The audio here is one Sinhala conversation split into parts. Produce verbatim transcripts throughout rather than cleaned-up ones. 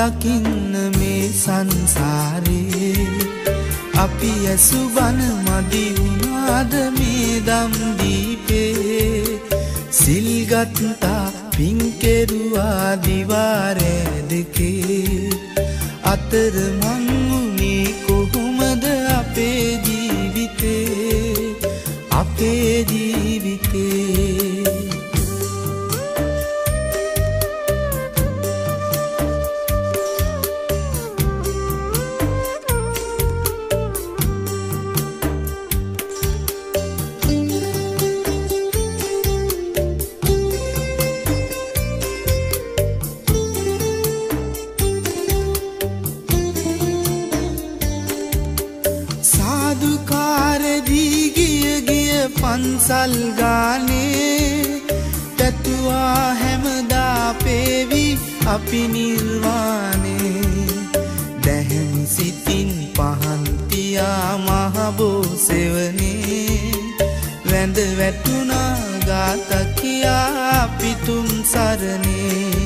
දකින්න මේ සංසාරේ අපි ඇසුබන මදි වුණාද මේ දම් දීපේ සිල්ගත්තා පින් කෙරුවා දිවාරේ දෙකේ අතර මං වුණේ කොහොමද අපේ ජීවිතේ අපේ ජීවිතේ පන්සල් ගානේ තැතුවා හැමදා පේවි අපි නිර්වාණේ දැහැමි සිතින් පහන් තියා මහබෝ සෙවනේ වැඳ වැටුණා ගාත කියා පිතුම් සරණේ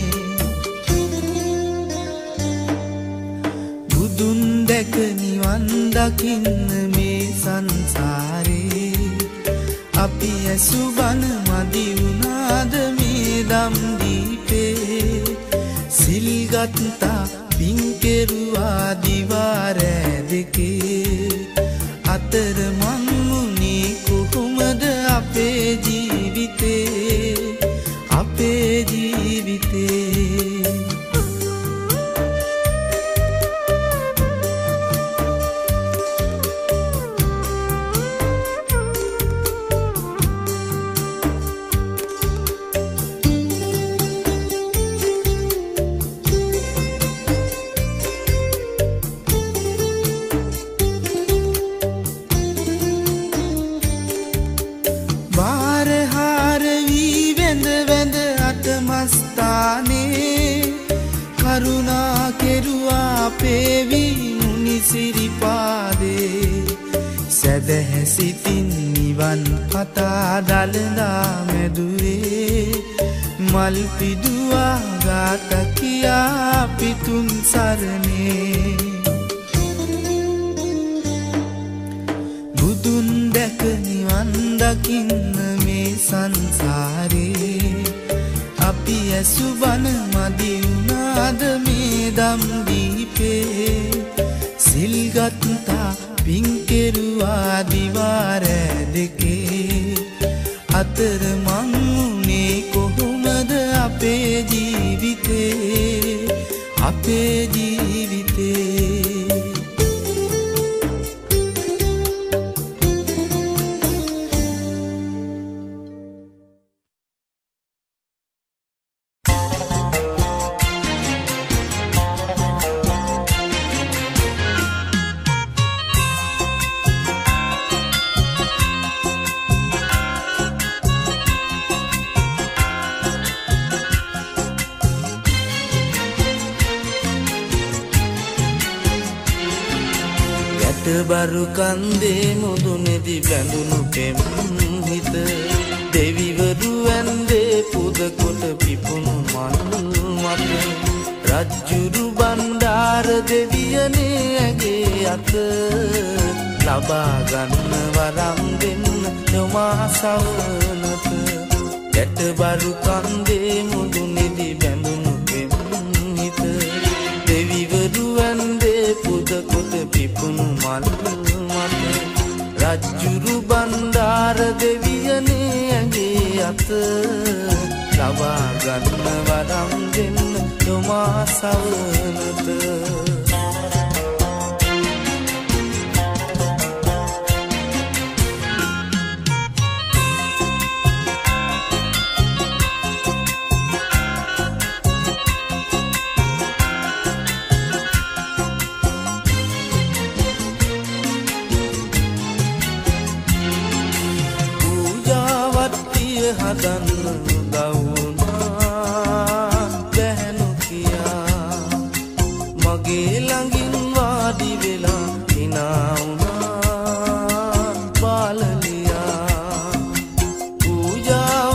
බුදුන් දැක නිවන් දකින්න මේ සංසාරේ අපි ඇසුබන මදි වුණාද මේ දම් දීපේ සිල්ගත්තා පින් කෙරුවා දිවාරෑ දෙකේ අතර මං වුණේ කොහොමද අපේ ජීවිතේ අපේ ජීවිතේ කරුණා කෙරුවා පේවි මුනි සිරිපාදේ සැදැහැ සිතින් නිවන් පතා දළදා මැදුරේ මල් පිදුවා ගාත කියා පිතුම් සරණේ බුදුන් දැක නිවන් දකින්න මේ සංසාරේ අපි ඇසුබන මදි වුණාද මේ දම් දීපේ සිල්ගත්තා පින් කෙරුවා දිවාරෑ දෙකේ අතර මං වුණේ කොහොමද අපේ ජීවිතේ අපේ ජීවිතේ බරු කන්දේ මුදුනේදි බැඳුණු පෙම් හිත දෙවිවරු ඇන්දේ පුද කොට පිපුණු මල් මත රජ්ජුරු බණ්ඩාර දෙවියනේ ඇගේ අත ලබා ගන්න වරම් දෙන්න යොමා සවනත ගැට බරු කන්දේ මුදුනේදි බැඳුණු පෙම් හිත දෙවිවරු ඇන්දේ පුද කොට පිපුණු මල් මත රජ්ජුරු බණ්ඩාර දෙවියනේ ඇගේ අත ලබා ගන්න වරම් දෙන්න යොමා සවනත හදන්න උදවුනා බැහැනු කියා මගේ ළඟින් වාඩි වෙලා හිනා වුණා බාලලියා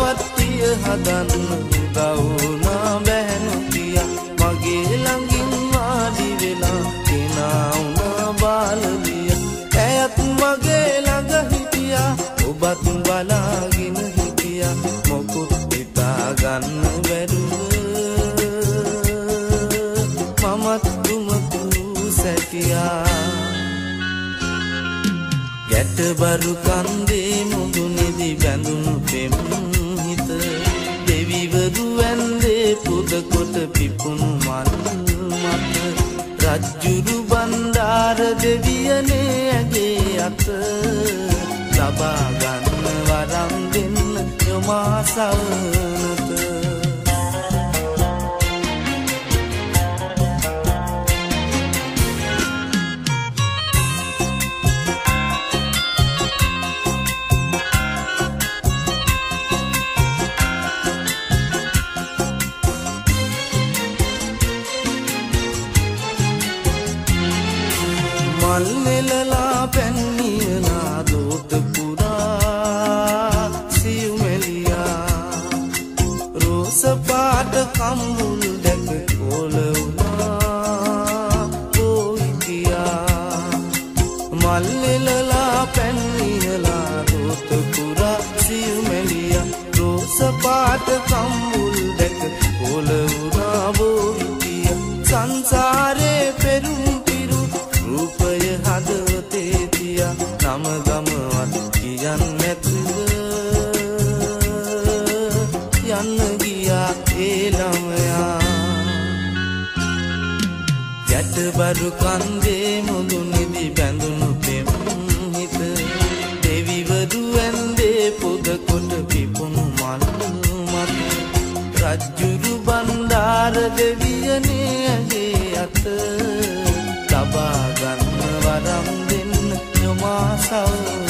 පූජාවත්තිය හදන්න උදවුනා බැහැනු කියා මගේ ළඟින් පැටියා ගැටබරු කන්දේ මුදුනේදී බැඳුණු පෙම් හිත දෙවිවරු වැන්දේ පුද කොට පිපුණු මල් මත රජ්ජුරු බණ්ඩාර දෙවියනේ ඇගේ අත ලබා ගන්න වරම් දෙන්න යොමා සවනත මල් නෙලලා පැන්නියලා දෝත පුරා සියුමෙලියා රෝස පාට කම්බුල් දැක කොල වුණා පොයිකියා මල් නෙලලා පැන්නියලා දෝත පුරා සියුමෙලියා රෝස පාට කම්බුල් දැක කොල වුණා පොයිකියා සංසාරේ පෙරුම් රූපය හදවතේ තියා නම ගමවත් කියන්න නැතුව යන්න ගියා ඒ ළමයා ගැටබරු කන්දේ මුදුනේදී බැඳුණු පෙම් හිත දෙවිවරු ඇන්දේ පොද කොට පිපුණු මල් මත රජ්ජුරු බණ්ඩාර දෙවියනේ ඇගේ අත ලබා ගන්න වරම් දෙන්න යොමා සවනත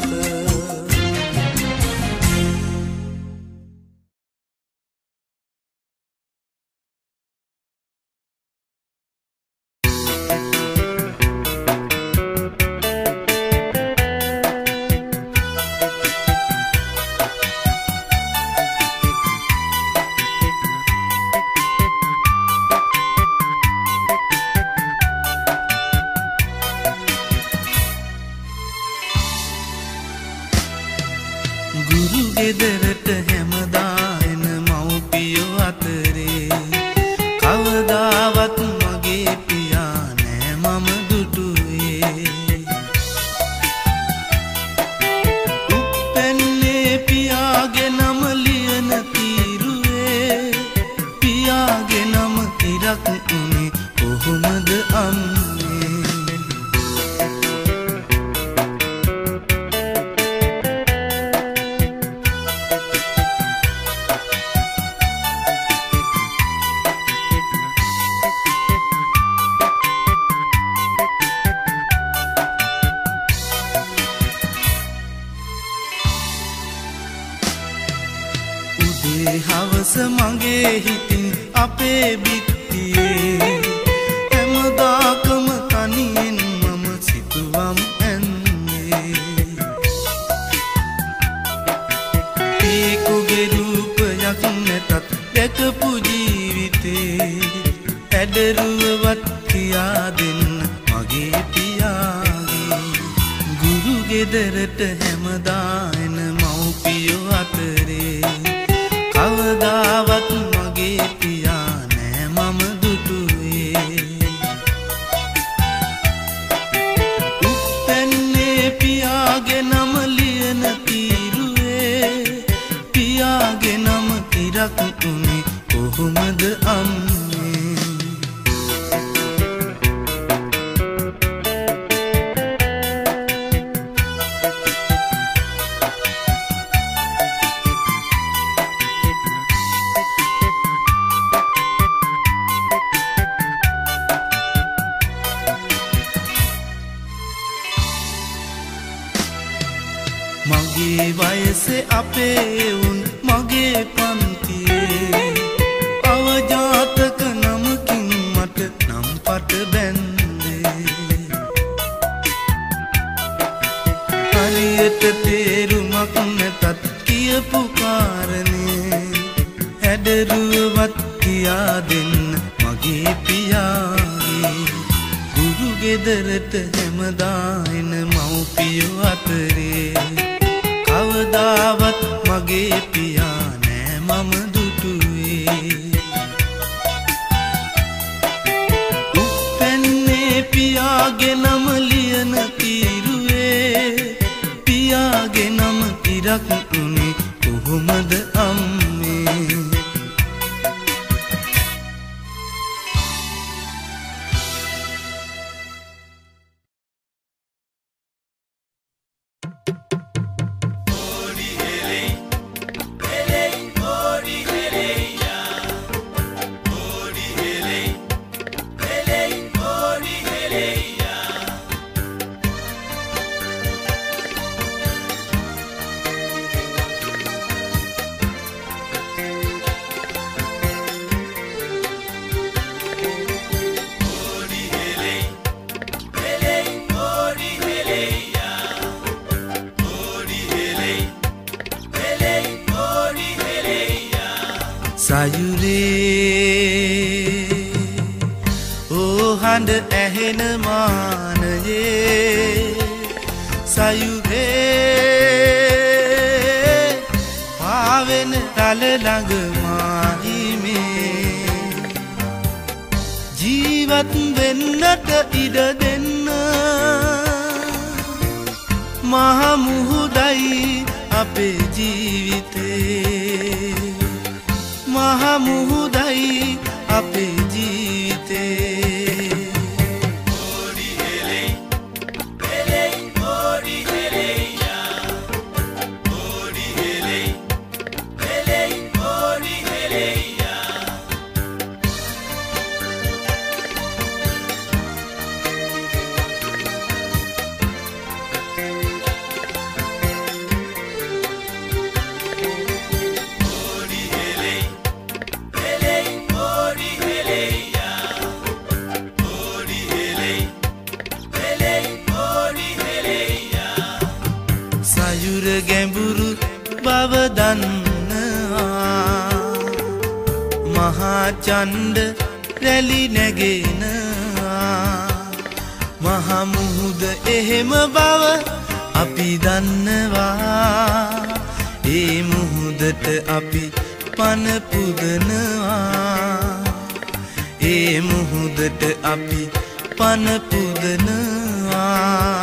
ගෙදරට හැමදා එන මව්පියෝ අතරේ කවදාවත් මගේ පියා නෑ මම දුටුවේ උප්පැන්නේ පියාගේ නම ලියන තීරුවේ පියාගේ නම තිරක් උනේ කොහොමද අම්මේ හවස මගේ හිතින් අපේ බිත්තියේ හැමදාකම තනියෙන් මම සිතුවම් ඇන්නේ ඒකුගේ රූපයක් නැතත් දැකපු ජීවිතේ ඇඩරුවවත් කියා දෙන්න මගේ පියාගේ ගුරු ගෙදරට හැමදා එන මව්පියෝ අතරේ කවදාවත් මගේ පියා නෑ මම දුටුවේ උප්පැන්නේ පියාගේ නම ලියන තීරුවේ පියාගේ නම තිරක් උනේ කොහොමද අම්මේ මගේ වයසේ අපේ උන් මගේ පන්තියේ අවජාතක නමකින් මට නම් පට බැන්දේ හරියට තේරුමක් නැතත් කියපු කාරණේ හැඩරුවවත් කියා දෙන්න මගේ පියාගේ ගුරු ගෙදරට හැමදා එන මව්පියෝ අතරේ කවදාවත් මගේ පියා නෑ මම දුටුවේ උප්පැන්නේ පියා සයුරේ ඕ හඬ ඇහෙන මානයේ සයුරේ පාවෙන රළ ළඟ මාහිමේ ජීවත් වෙන්නට ඉඩ දෙන්න මහ මුහුදයි අපේ ජීවිතේ මහ මුහුදයි අපේ ජීවිතේ ගැඹුරු බව දන්නවා මහා චණ්ඩ රැලි නැගෙනවා මහා මුහුද එහෙම බව අපි දන්නවා ඒ මුහුදට අපි පන පුදනවා ඒ මුහුදට අපි පන පුදනවා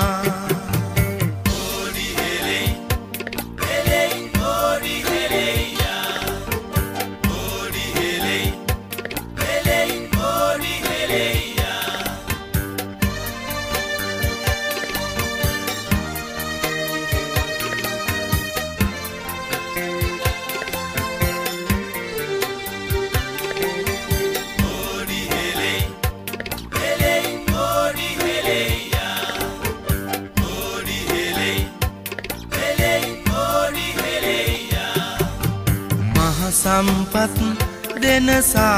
සම්පත් දෙන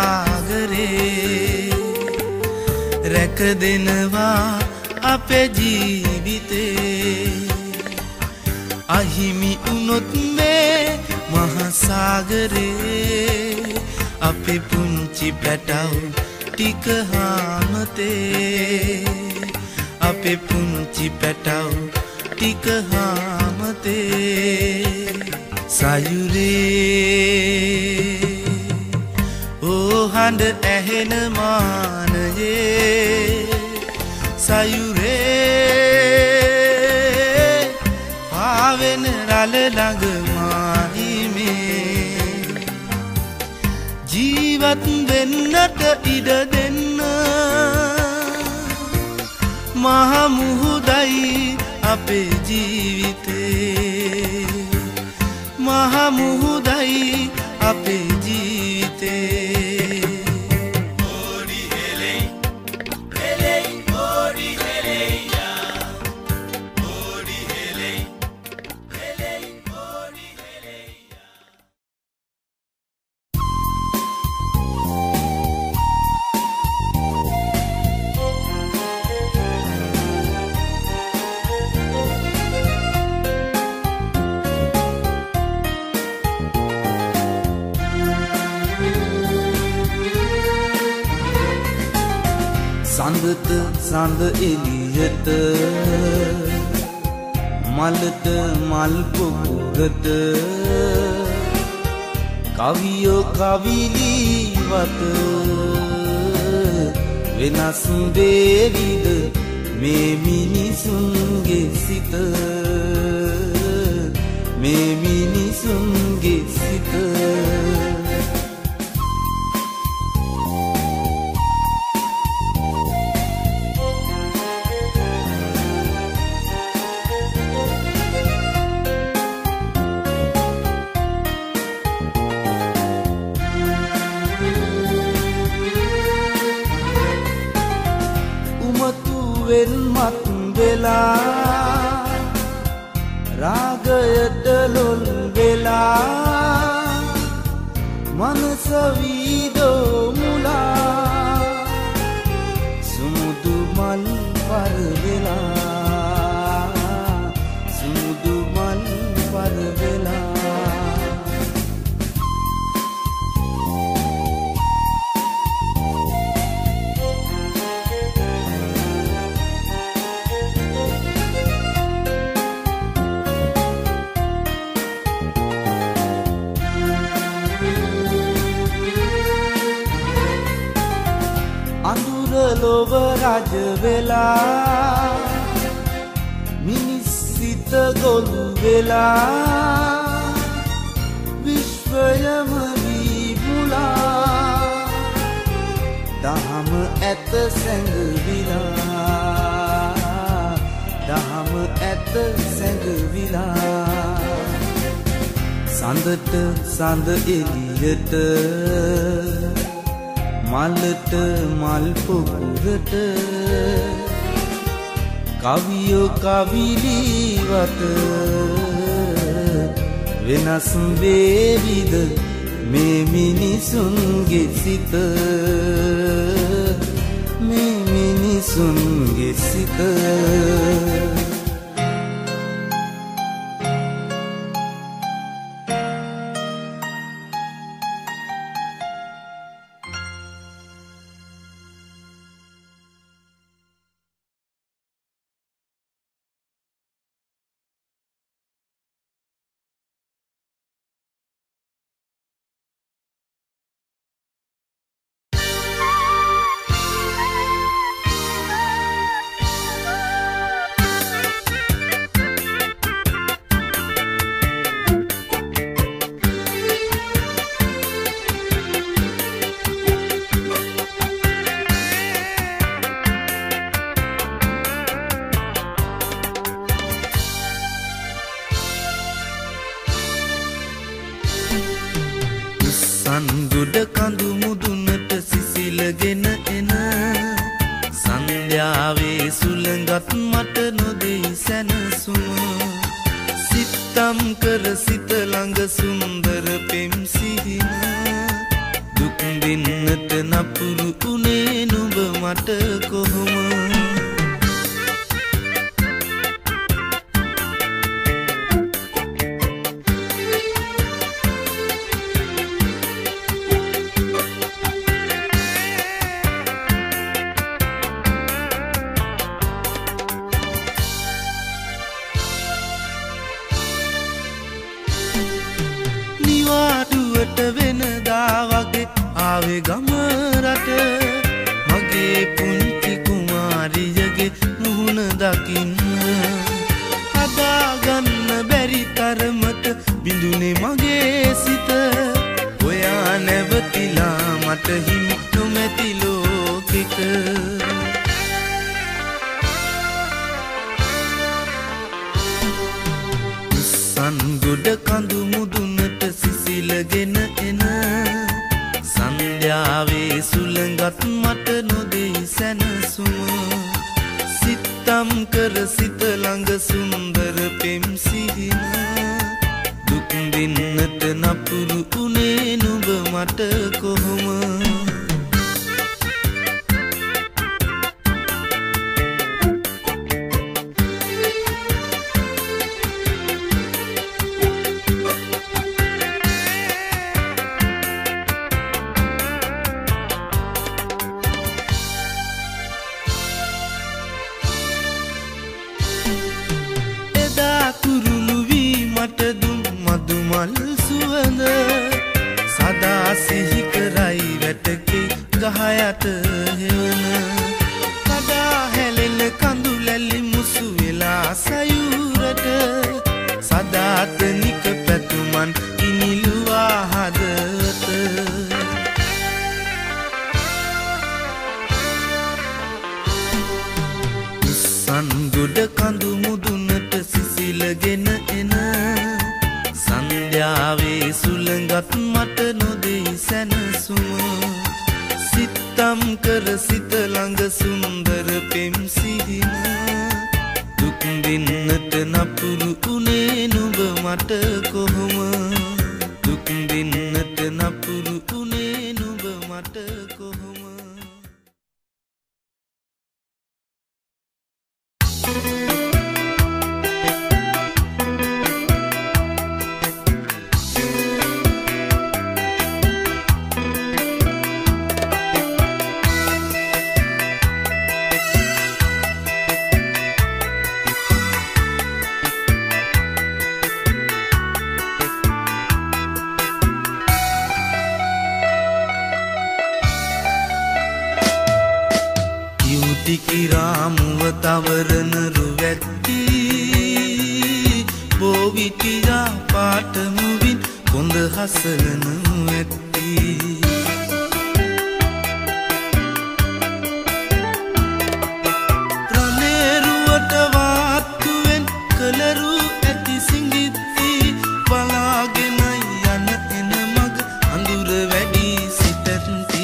සාගරේ රැක දෙනවා අපේ ජීවිතේ අහිමි වුණොත් මේ මහ සාගරේ අපේ පුංචි පැටව ටික හාමතේ අපේ පුංචි පැටව ටික හාමතේ සයුරේ ඕ හඬ ඇහෙන මානයේ සයුරේ පාවෙන රළ ළඟ මාහිමේ ජීවත් වෙන්නට ඉඩ දෙන්න මහ මුහුදයි අපේ ජීවිතේ මහ මුහුදයි අපේ ජීවිතේ ඕඩි හෙලෙයි හෙලෙයි ඕඩි හෙලෙයියා ඕඩි හෙලෙයි හෙලෙයි ඕඩි හෙලෙයියා සඳත සඳ එළියට මලට මල් පොකුරට කවියෝ කවිලිවත වෙනස් වේවිද මේ මිනිසුන්ගේ සිත මේ මිනිසුන්ගේ සිත වෙන්මත් වෙලා රාගයට ලොල් වෙලා මනස වීදෝ මුලා සුමුදු මල් පර වෙලා සුමුදු මල් පර වෙලා රජ වෙලා මිනිස් සිත ගොළු වෙලා විශ්වයම විමුලා දහම ඇත සැඟවිලා දහම ඇත සැඟවිලා සඳට සඳ එළියට මලට මල් පොකුරට කවියෝ කවිලිවට වෙනස් වේවිද මේ මිනිසුන්ගේ සිත මේ මිනිසුන්ගේ සිත සංගුඩ කඳු මුදුනට සිසිලගෙන එන සන්ධ්‍යාවේ සුළඟත් මට නොදෙයි සැනසුම සිතම් කර සිත ළඟ සුන්දර පෙම් සිහින දුක් දෙන්නට නපුරු උනේ නුඹ මට කොහොම වෙනදා වගේ ආවේ ගම රට මගේ පුංචි කුමාරියගේ මුහුණ දකින්න හදාගන්න බැරි තරමට බිඳුනේ මගේ සිත ඔයා නැවතිලා මට හිමි නොමැති ලෝකෙක සංගුඩ කඳු මුදුනට සිසිලගෙන එන සන්ධ්‍යාවේ සුළඟත් මට නොදෙයි සැනසුම සිතම් කර සිත ළඟ සුන්දර පෙම් සිහින දුක් දෙන්නට නපුරු උනේ නුඹ මට කොහොම සදා සිහි කරයි වැටකේ ගහයට හෙවන කඩා හැලෙන කඳු ලැලි මුසු වෙලා සයුරට සදාතනික පැතුමන් ඉනිලුවා හදවත සංගුඩ කඳු මුදුනට සිසිලගෙන එන සන්ධ්‍යාවේ සුළඟත් මට නොදෙයි සැනසුම සිතම් කර සිත ළඟ සුන්දර පෙම් සිහින දුක් දෙන්නට නපුරු උනේ නුඹ මට කොහොම දුක් දෙන්නට නපුරු උනේ නුඹ මට කොහොම තවරන රුවැත්ති බෝවිටියා පාටමුවින් කොඳ හසලනු ඇත්ති ප්‍රනේරුවට වාත්තුවෙන් කලරු ඇති සිඟිත්ති බලාගෙනයි යන එන මග අඳුර වැඩි සිතැත්ති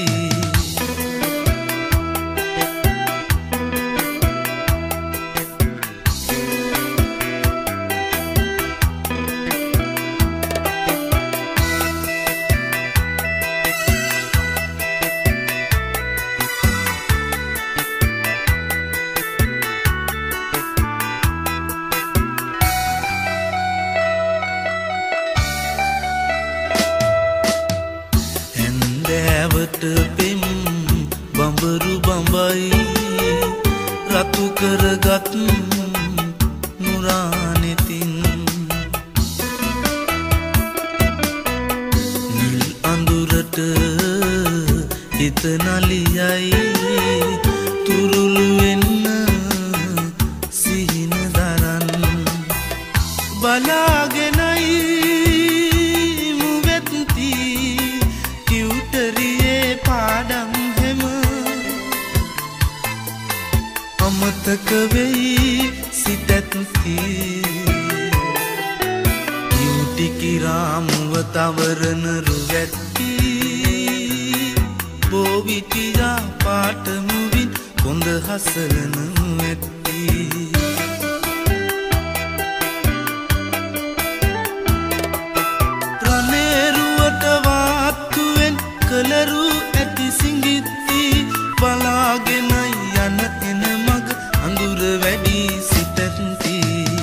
පෙම් බඹරු බඹයි රතු කරගත් නුරානෙතින් නිල් අඳුරට හිත නලියයි තුරුළු වෙන්න සිහින දරන් බලාගෙනයි මුවෙත්ති ටියුටරියේ පාඩම් හැම අමතක වෙයි සිතැත්ති ටියුටි කිරාමුව තවරන රුවැත්ති බෝවිටියා පාටමුවින් කොඳ හසලනු ඇත්ති ප්‍රනේරුවට වාත්තුවෙන් කලරු ඇති සිඟිත්ති බලාගෙනයි යන එන මග අඳුර වැඩි සිතැත්ති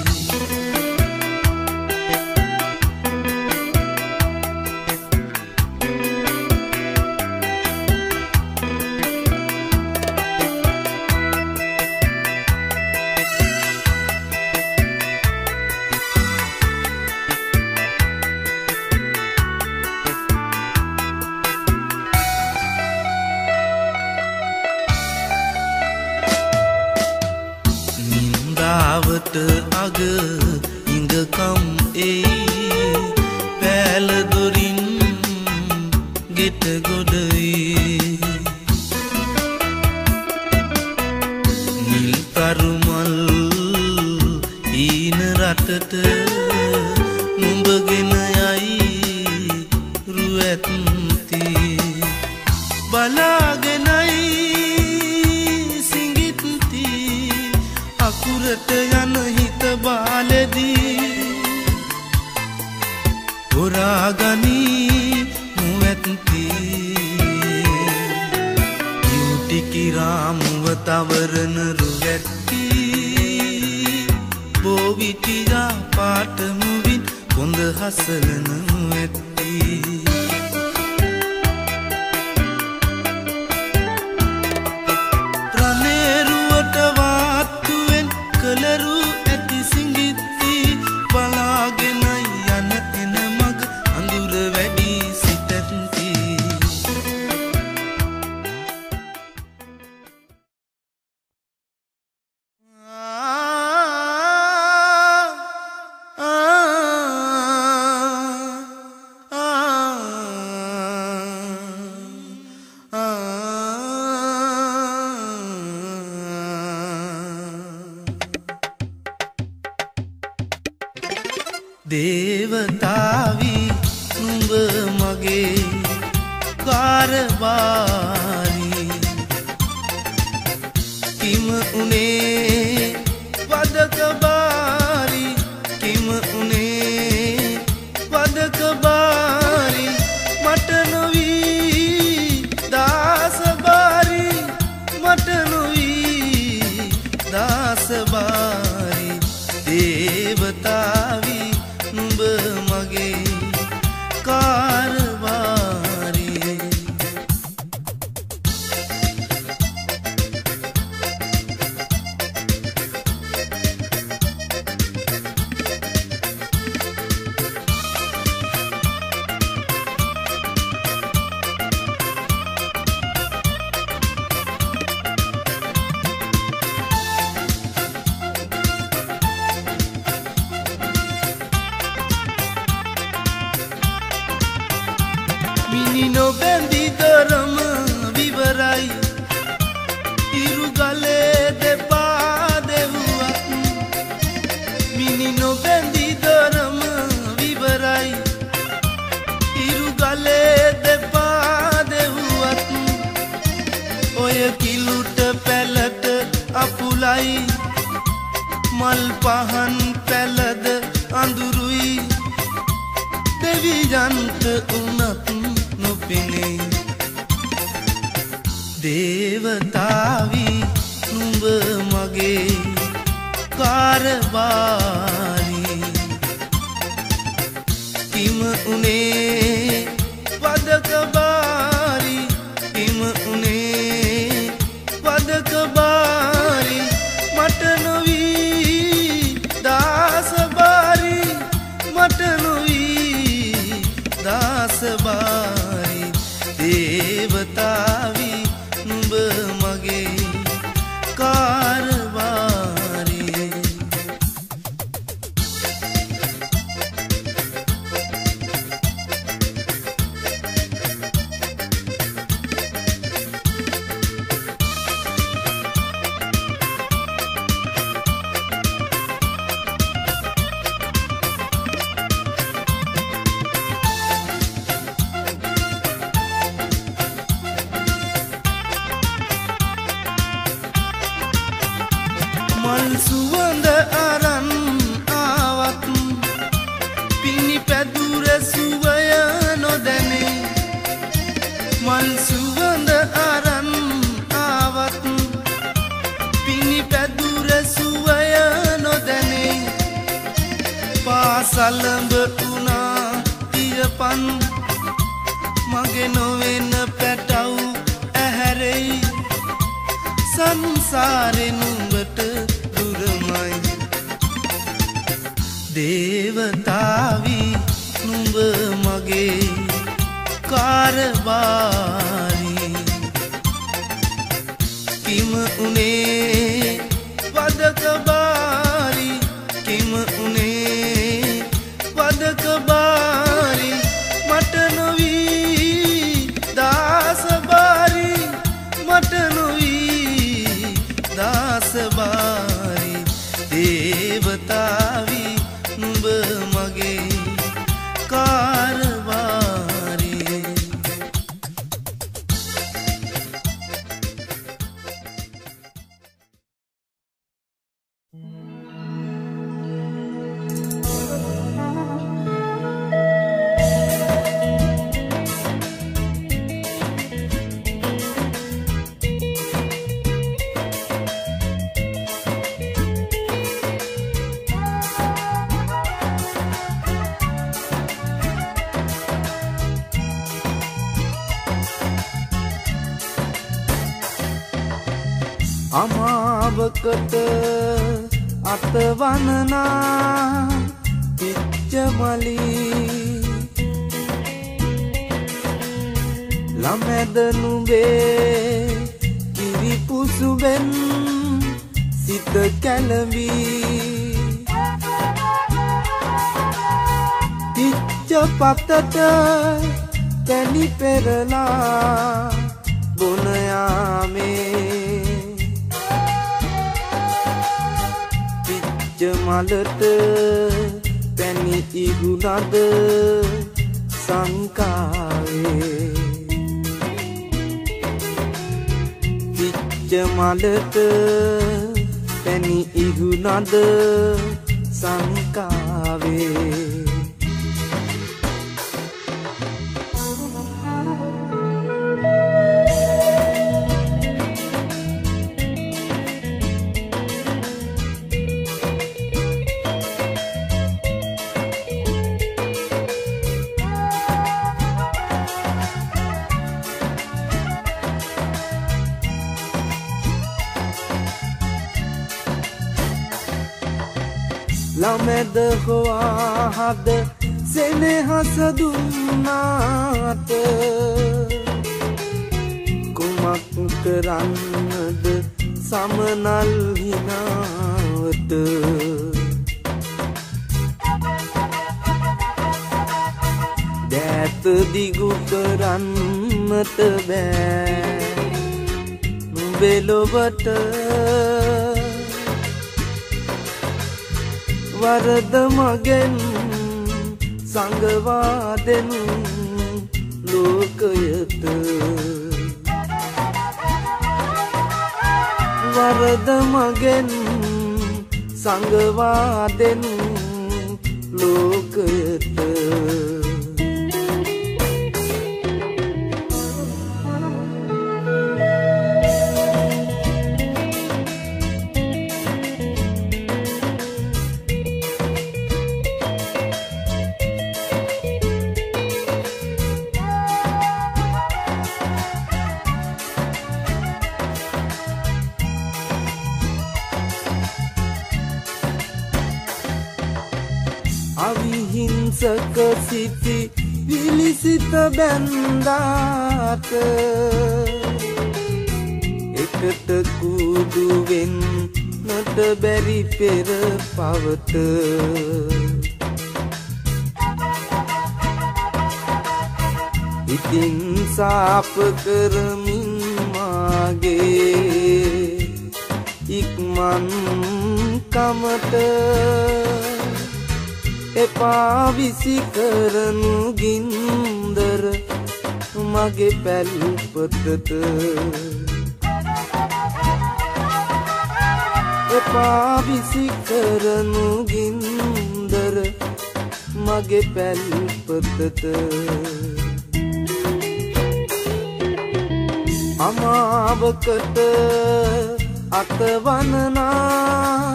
නින්දාවට අග ඉඟකම් එයි පෑල දොරින් ගෙට ගොඩයි නිල් තරුමල් ඊන රටට නුඹගෙන යයි රුවැත්ති බලාගෙනයි සිඟිත්ති අකුරට යන හිත බාලදී හොරාගනී මුවැත්ති ටියුටි කිරාමුව තවරන රුවැත්ති බෝවිටියා පාටමුවින් කොඳ හසලනු ඇත්ති ප්‍රනේරුවට වාත්තුවෙන් කලරු ඇති සිඟිත්ති බලාගෙනයි යන එන මග අඳුර වැඩි සිතැත්ති දේවතාවි නුඹ මගේ කාරබාරි කිම උනේ වදකබාරි කිම උනේ වදකබාරි මට නොවී දාසබාරි මට නොවී දාසබාරි දේවතාවි නුඹ මගේ කාරවාරි මල් පහන් පැලද අඳුරුයි දෙවියන්ට උනත් නොපෙනේ දේවතාවි නුඹ මගේ කාරවාරි කිම උනේ වදක බාරි කිම උනේ වදක බාරි මට නොවී දාස බාරි මට නොවී දාස බාරි දේවතාවි නුඹ මගේ කාරවාරි මල් සුවඳ අරන් ආවත් පිණි පැදුර සුවය නොදැනේ මල් සුවඳ අරන් ආවත් පිණි පැදුර සුවය නොදැනේ පාසලඹ උනා තිරපන් මගේ නොවෙන පැටව් ඇහැරෙයි සංසාරේ නුඹට දුරමයි දේවතාවි නුඹ මගේ කාරවාරි කිම උනේ වදක බාරි කිම උනේ වදක බාරි මට නොවී දාස බාරි මට නොවී දාස බාරි දේවතාවි නුඹ මගේ කාරවාරි අමාවකට අතවනනා පිච්චමලි ළමැද නුඹේ කිරිපුසුබෙන් සිත කැළඹී පිච්ච පතට තැනි පෙරලා බොන යාමේ මලට පැණි ඉගුණද සංකාවේ පිච්ච මලට පැණි ඉගුණද සංකාවේ ළමැද හොවාහද සෙනෙහස දුන්නාට කුමක් කරන්නද සමනල් හිනාවට දෑත දිගු කරන්නට බෑ නුඹේ ලොවට වරද මගෙන් සංගවා දෙනු ලෝකයට වරද මගෙන් සංගවා දෙනු ලෝකයට අවිහිංසක සිටි විලිසිත බැන්දාට එකට කුඩු වෙන්නට බැරි පෙර පවත ඉතින් සාප කරමින් මාගේ ඉක්මන් කමට එපා විසි කරනු ගින්දර මගේ පැල්පතට එපා විසි කරනු ගින්දර මගේ පැල්පතට අමාවකට අතවනනා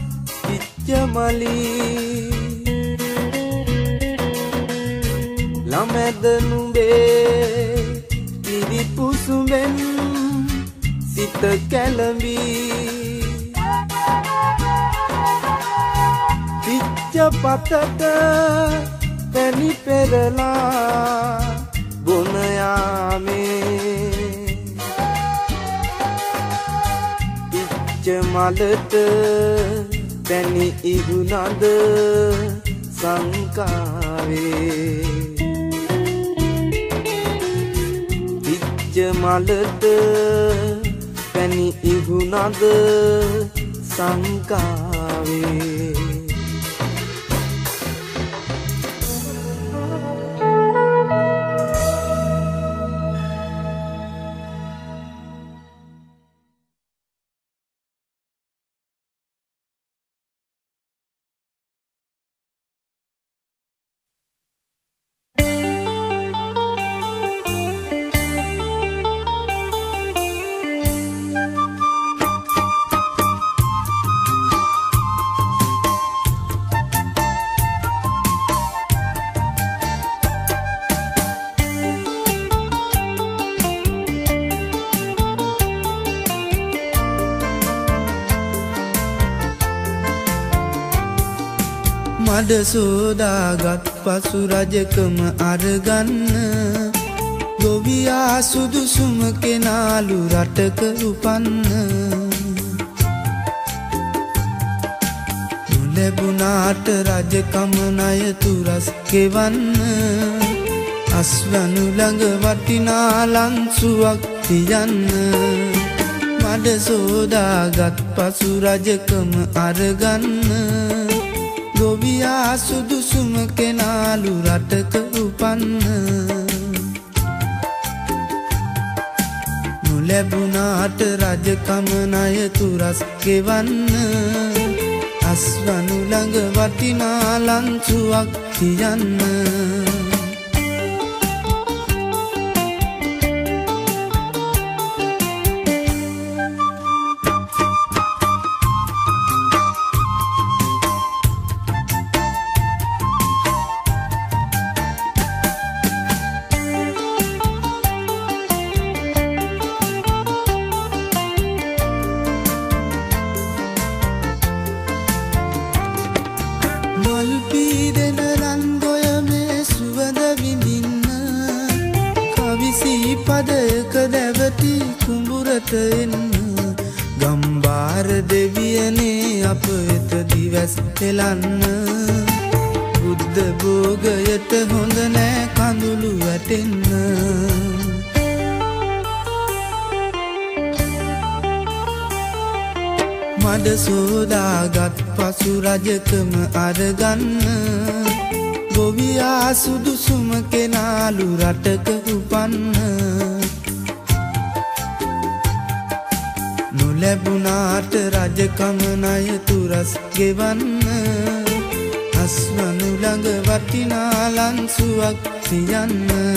පිච්චමලී ළමැද නුඹේ පිරිපුසුඹෙන් සිත කැළඹී පිච්ච පතට පැණි පෙරලා බොන යාමේ පිච්ච මලට පැණි ඉහුනද සංකාවේ මලට පැණි ඉහුනද සංකාවේ මඩ සෝදාගත් පසු රජකම අරගන්න ගොවියා සුදුසුම කෙනාලු රටක උපන්න නොලැබුණාට රජකම ණය තුරස් ගෙවන්න අස්වනු ළඟ වටිනා ලන්සුවක් තියන්න මඩ සෝදාගත් පසු රජකම අරගන්න ගොවියා සුදුසුම කෙනාලු රටක උපන්න නොලැබුණාට රජකම ණය තුරස් ගෙවන්න අස්වනු ළඟ වටිනා ලන්සුවක් තියන්න පදයක දැවති කුඹුරට එන්න ගම්බාර දෙවියනේ අප වෙත දිවස් හෙලන්න බුද්ධ භෝගයට හොඳ නෑ කඳුළු වැටෙන්න මඩ සෝදාගත් පසු රජකම අරගන්න ගොවියා සුදුසුම කෙනාලු රටක උපන්න නොලැබුණාට රජකම ණය තුරස් ගෙවන්න අස්වනු ළඟ වටිනා ලන්සුවක් තියන්න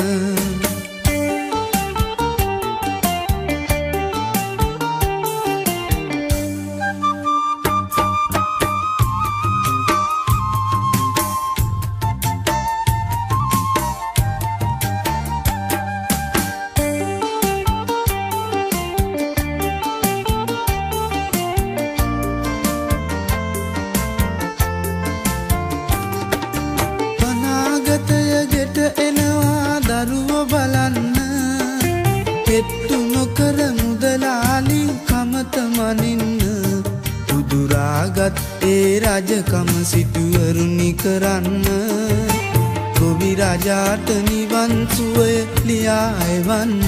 ඒ රජකම සිටුවරුනි කරන්න ගොවි රජාට නිවන් සුවය ලියා එවන්න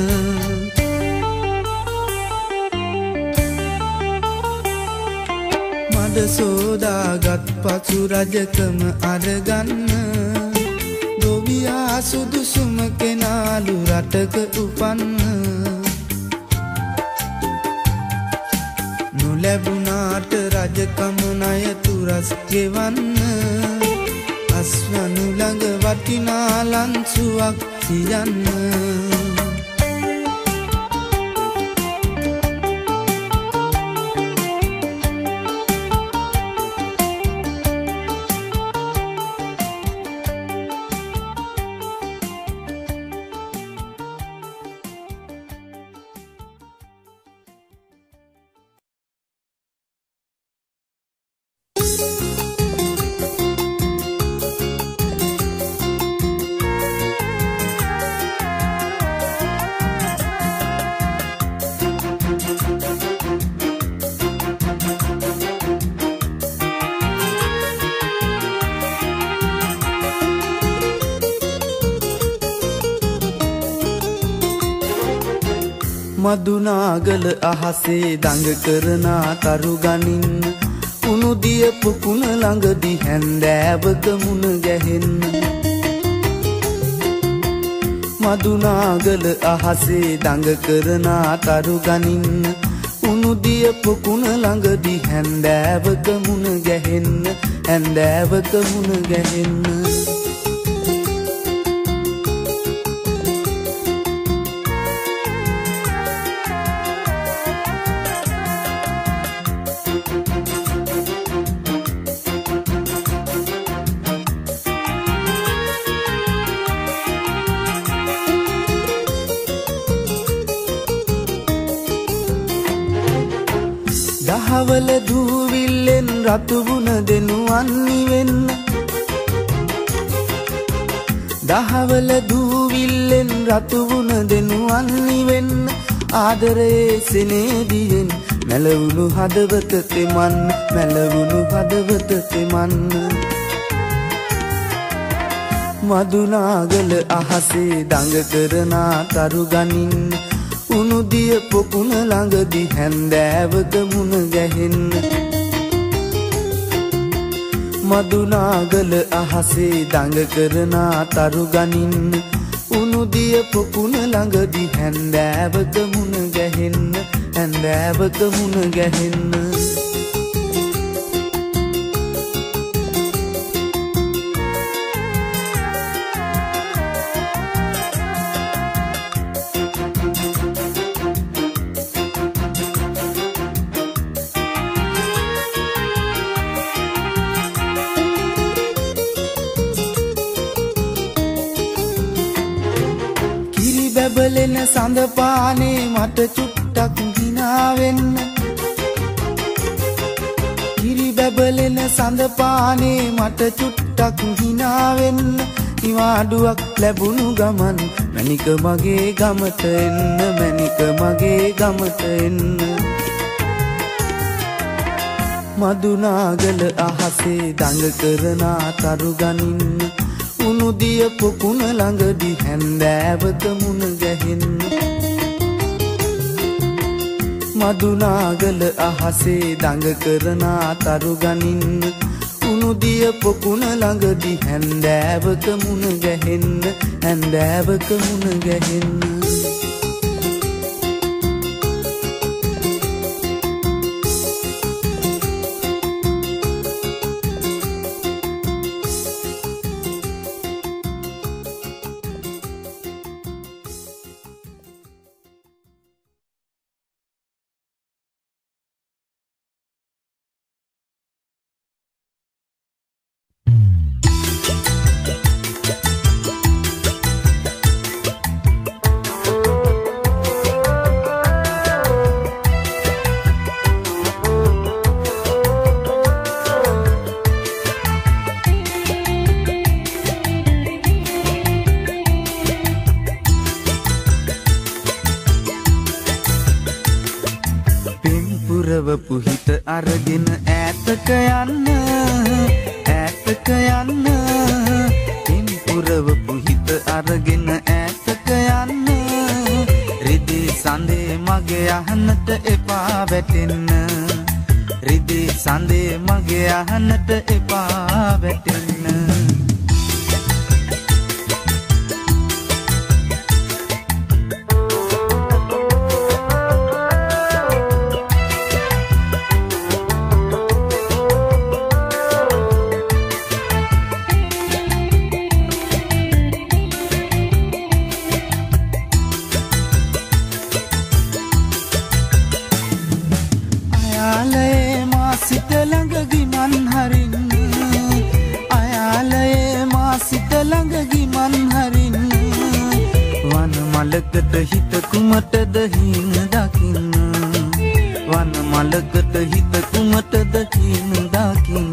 මඩ සෝදාගත් පසු රජකම අරගන්න ගොවියා සුදුසුම කෙනාලු රටක උපන්න නොලැබුණාට රජකම ණය තුරස් ගෙවන්න අස්වනු ළඟ වටිනා ලන්සුවක් තියන්න මදුනාගල අහසේ දඟ කරනා තරු ගනින්න උණු දිය පුකුණ ළඟදි හැන්දෑවක මුණ ගැහෙන්න මදුනාගල අහසේ දඟ කරනා තරු ගනින්න උණු දිය පුකුණ ළඟදි හැන්දෑවක මුණ ගැහෙන්න හැන්දෑවක මුණ ගැහෙන්න දහවල දූවිල්ලෙන් රතු වුණ දෙනුවන් නිවෙන්න දහවල දූවිල්ලෙන් රතු වුණ දෙනුවන් නිවෙන්න ආදරයේ සෙනෙදියෙන් මැලවුණු හදවත තෙමන්න මැලවුණු හදවත තෙමන්න මදුනාගල අහසේ දඟ කරනා තරු ගනින්න උණු දිය පොකුණ ළඟදි හැන්දෑවක මුණ ගැහෙන්න මදුනාගල අහසේ දඟ කරනා තරු ගනින්න උණු දිය පොකුණ ළඟදි හැන්දෑවක මුණ ගැහෙන්න හැන්දෑවක මුණ ගැහෙන්න බැබලෙන සඳ පානේ මට චුට්ටක් හිනාවෙන්න කිරි බැබලෙන සඳ පානේ මට චුට්ටක් හිනාවෙන්න නිවාඩුවක් ලැබුණු ගමන් මැනික මගේ ගමට එන්න මැනික මගේ ගමට එන්න මදුනාගල අහසේ දඟ කරනා තරු ගනින්න උණු දිය පොකුණ ළඟදි හැන්දෑවක මුණ ගැහෙන්න මදුනාගල අහසේ දඟ කරනා තරු ගනින්න උණු දිය පොකුණ ළඟදි හැන්දෑවක මුණ ගැහෙන්න හැන්දෑවක මුණ ගැහෙන්න පුහිත අරගෙන ඈතක යන්න ඈතක යන්න පින්පුරව පුහිත අරගෙන ඈතක යන්න රිදී සඳේ මගේ අහන්නට එපා වැටෙන්න රිදී සඳේ මගේ අහන්නට එපා වැටෙන්න මලකට හිත කුමටද හින දකින්න වන මලකට හිත කුමටද හින දකින්න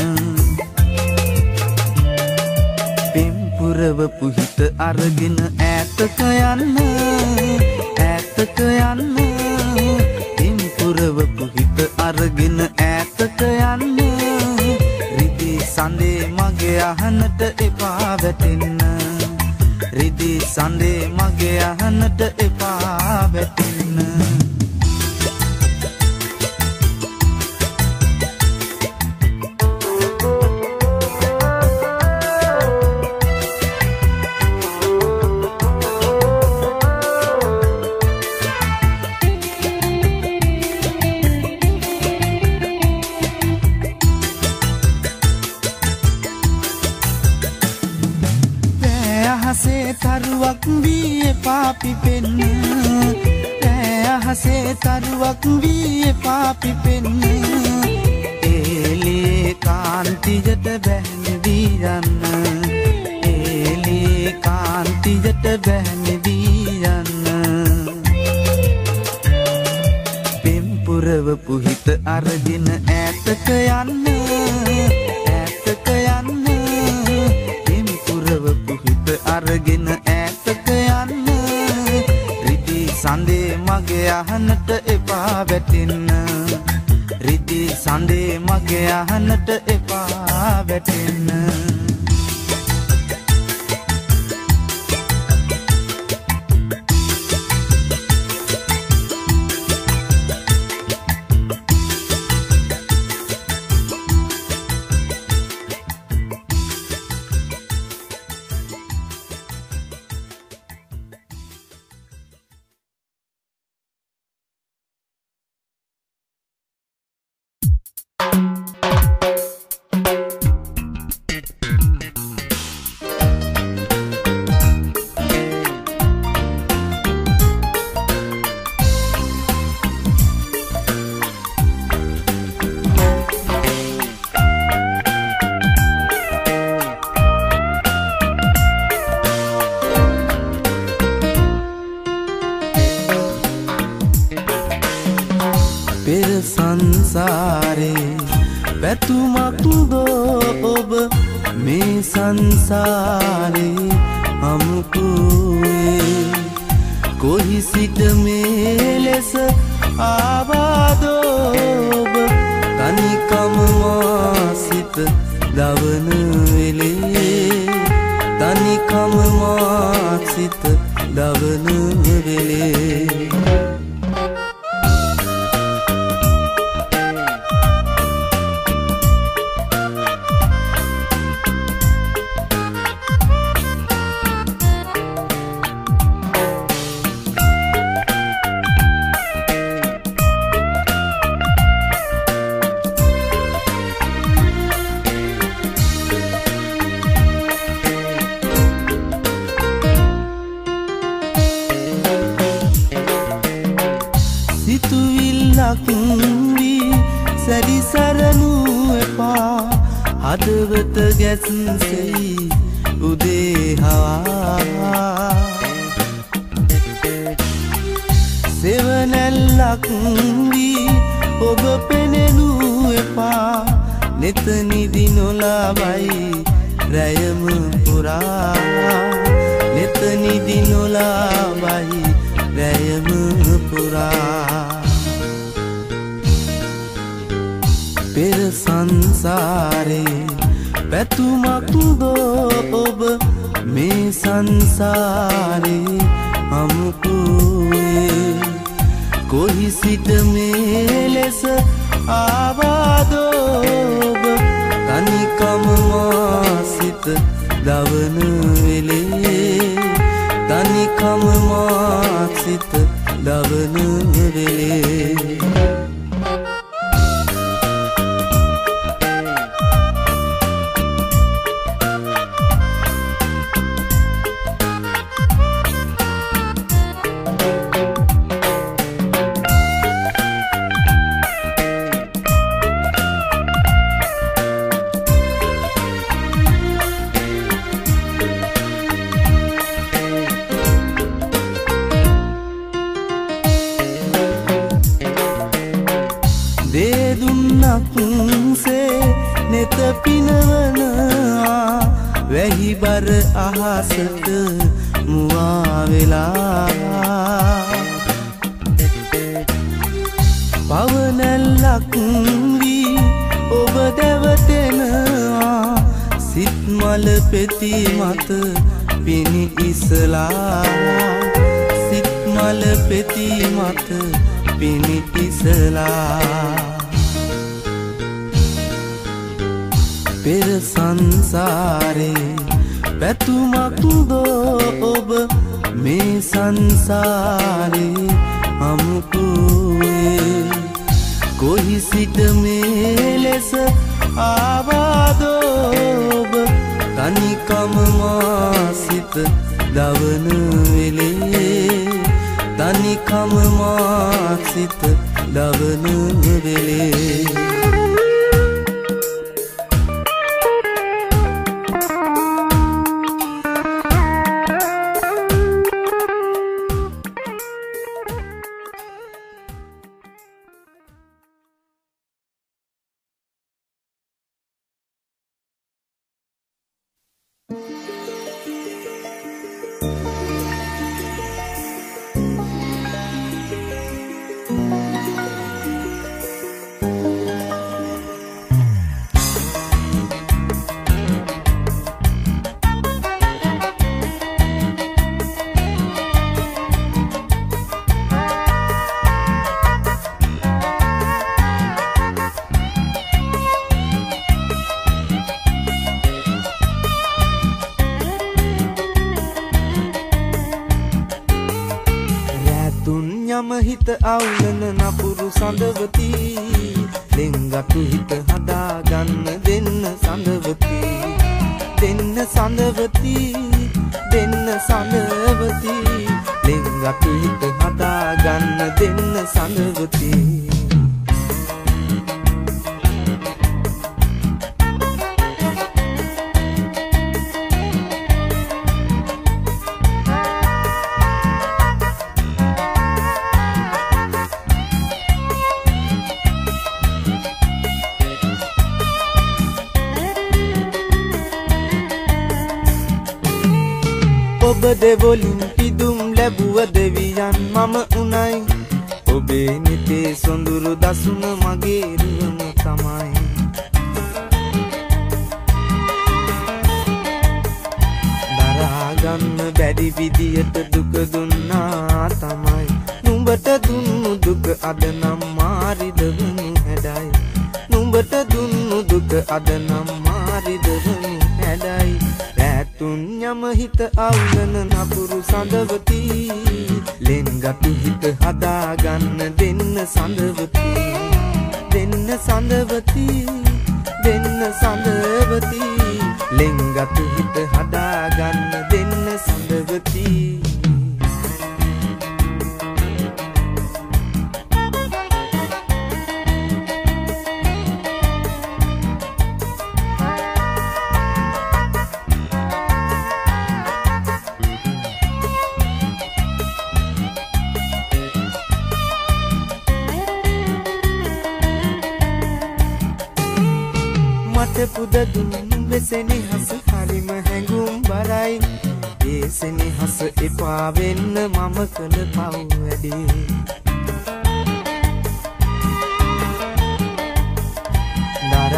පින්පුරව පුහිත අරගෙන ඈතක යන්න ඈතක යන්න පින්පුරව පුහිත අරගෙන ඈතක යන්න රිදී සඳේ මගේ අහන්නට එපා වැටෙන්න රිදී සඳේ මගේ අහන්නට එපා වැටෙන්න තරුවක් වී එපා පිපෙන්න රෑ අහසේ තරුවක් වී එපා පිපෙන්න ඒලේ කාන්තියට බැහැනවී යන්න ඒලේ කාන්තියට බැහැනවී යන්න පින්පුරව පුහිත අරගෙන ඈතක යන්න ඈතක යන්න පින්පුරව පුහිත අරගෙන ඈතක යන්න රිදී සඳේ මගේ අහන්නට එපා වැටෙන්න රිදී සඳේ මගේ අහන්නට එපා වැටෙන්න සංසාරේ පැතුමක් දෝ ඔබ මේ සංසාරේ අමුකුවේ කොහි සිට මේ ලෙස ආවාදෝ ඔබ තනිකම මාසිත දවන වෙලේ තනිකම මාසිත දවන වෙලේ සැරිසරනු එපා හදවත ගැස්සෙයි උදේ හවා සෙවනැල්ලක් වී ඔබ පෙනෙනු එපා නෙත නිදි නොලබයි රැයම පුරා නෙත නිදි නොලබයි රැයම පුරා පෙර සංසාරේ පැතුමක් දෝ ඔබ මේ සංසාරේ අමුකුවේ කොහි සිට මේ ලෙස ආවාදෝ ඔබ තනිකම මා සිත දවන වෙලේ තනිකම මා සිත දවන වෙලේ නෙත පිනවනවා වැහි බර අහසට මුවා වෙලා පවනැල්ලක් වී ඔබ දැවටෙනවා සිත් මල පෙති මත පිණි ඉසලා සිත් මල පෙති මත පිණි ඉසලා පෙර සංසාරේ පැතුමක් දෝ ඔබ මේ සංසාරේ අමුකුවේ කොහි සිට මේ ලෙස ආවාදෝ ඔබ තනිකම මා සිත දවන වෙලේ තනිකම මා සිත දවන වෙලේ හිත අවුලන නපුරු සඳවති ලෙන්ගතු හිත හදාගන්න දෙන්න සඳවති දෙන්න සඳවති දෙන්න සඳවති ලෙන්ගතු හිත හදාගන්න දෙන්න සඳවති ඔබ දෙවොලින් පිදුම් ලැබුව දෙවියන් මම උනයි ඔබේ නිතේ සොඳුරු දසුන මගේ රුවම තමයි දරාගන්න බැරි විදියට දුක දුන්නා තමයි නුඹට දුන්නු දුක අද නම් මාරිදවනු හැඩයි නුඹට දුන්නු දුක අද නම් මාරිදවනු හැඩයි රැතුන් යම හිත අවුලන නපුරු සඳවති ලෙන්ගතු හිත හදාගන්න දෙන්න සඳවති දෙන්න සඳවති දෙන්න සඳවති ලෙන්ගතු හිත හදාගන්න දෙන්න සඳවති පුද දුන්නු වෙසෙනි හස හරිම හැඟුම් බරයි ඒ සෙනෙහස එපා වෙන්න මම කළ පව් වැඩි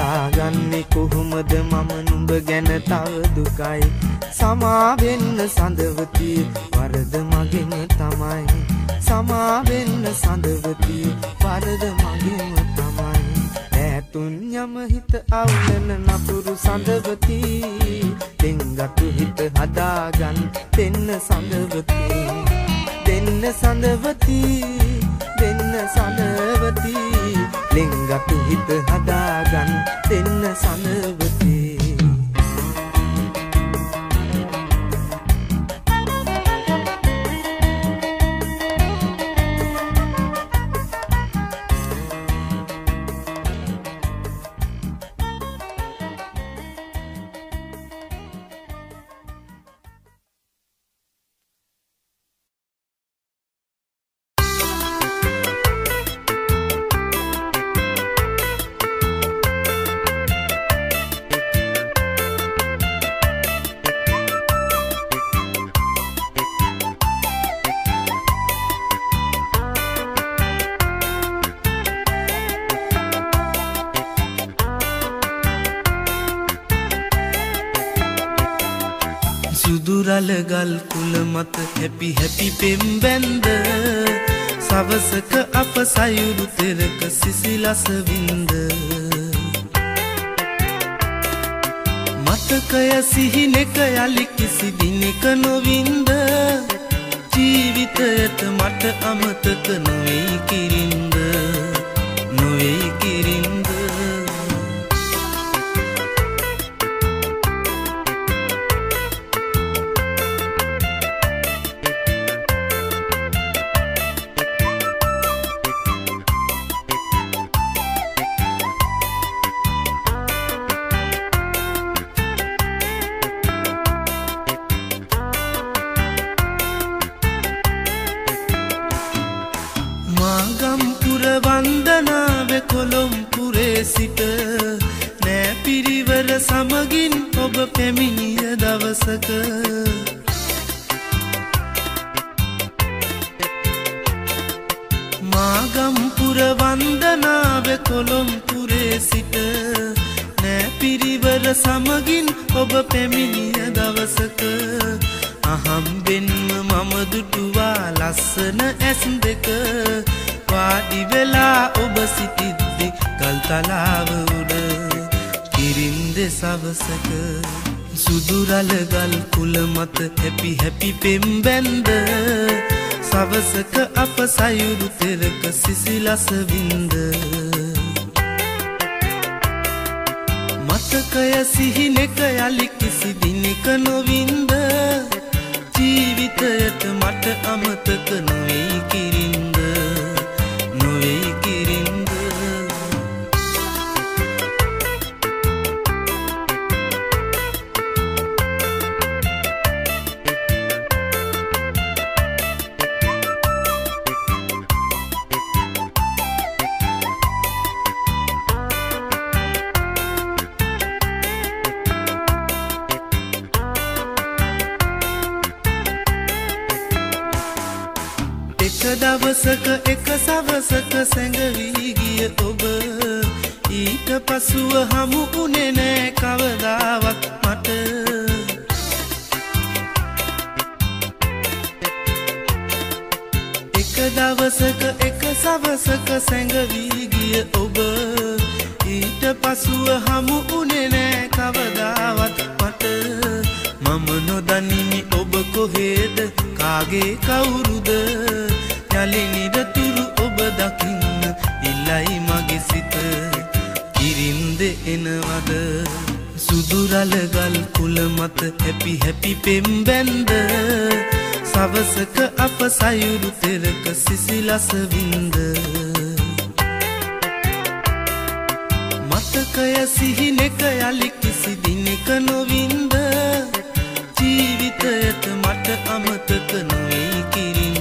හදාගන්නේ කොහොමද මම නුඹ ගැන තව දුකයි සමා වෙන්න සඳවති වරද මගෙම තමයි සමා වෙන්න සඳවති වරද මගෙම තමයි ඈතුන් යම හිත අවුලන නපුරු සඳවති දෙංගතු හිත හදාගන්න දෙන්න සඳවති දෙන්න සඳවති දෙන්න සඳවති ලිංගතු හිත හදාගන්න දෙන්න සඳවති ගල් කුල මත හැපි හැපි පෙම් බැන්ද සවසක අප සයුරු තෙරක සිසිලස වින්ද මතකය සිහිනෙක යලි කිසි දිනක නොවින්ද ජීවිතයට මට අමතක නොවේ කිරින්ද නොවේ කිරින්ද සමගින් ඔබ පැමිණිය දවසක මාගම්පුර වන්දනාව කොළොම්පුරේ සිට නෑ පිරිවර සමගින් ඔබ පැමිණිය දවසක අහම්බෙන්ම මම දුටුවා ලස්සන ඇස් දෙක වාඩි වෙලා ඔබ සිටිද්දි ගල්තලාව උඩ කිරින්ද සවසක සුදුරල ගල් කුල මත හැපි හැපි පෙම් බැන්ද සවසක අප සයුරු තෙරක සිසිලස වින්ද මතකය සිහිනෙක යලි කිසි දිනක නොවින්ද ජීවිතයට මට අමතක නොවේ කිරින්ද නොවේ කිරින්ද දවසක එක සවසක සැඟවී ගිය ඔබ ඊට පසුව හමු වුණේ නෑ කවදාවත් මට එක දවසක එක සවසක සැඟවී ගිය ඔබ ඊට පසුව හමු වුණේ නෑ කවදාවත් මට මම නොදනිමි ඔබ කොහෙද කාගේ කවුරුද යලි නිරතුරු ඔබ දකින්න ඉල්ලයි මගේ සිත කිරින්ද එනවද සුදුරල ගල් කුල මත හැපි හැපි පෙම් බැන්ද සවසක අප සයුරු තෙරක සිසිලස වින්ද මතකය සිහිනෙක යලි කිසි දිනක නොවින්ද ජීවිතයට මට අමතක නොවේ කිරින්ද